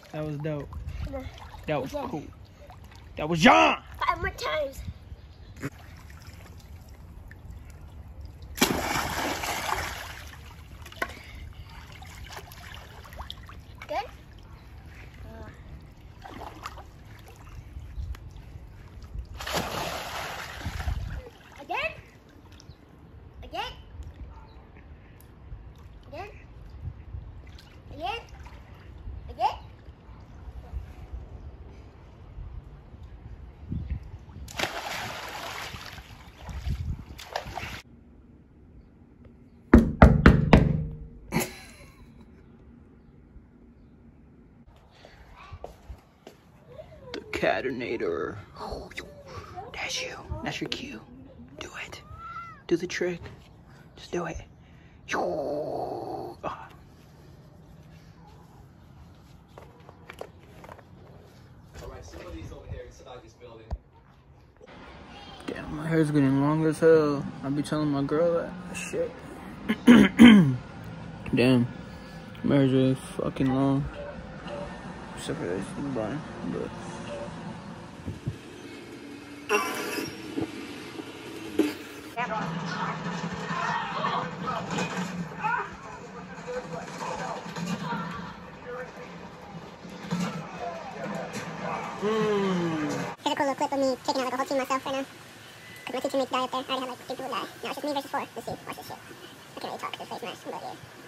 That was dope. No. That was cool. That was John! 5 more times. Good? Again? Again? Again? Again? Again? The Catinator. Oh, that's you. That's your cue. Do it. Do the trick. Just do it. Ah. Alright, somebody's over here inside this building. Damn, my hair's getting long as hell. I'll be telling my girl that shit. Damn. My hair's really fucking long. Except for this bun, but. Here's a cool little clip of me taking out like a whole team myself right now. Because my 2 teammates die up there. I already had like 2 people die. Now it's just me versus 4. Let's see. Watch this shit. I can't really talk because this face mask, but yeah.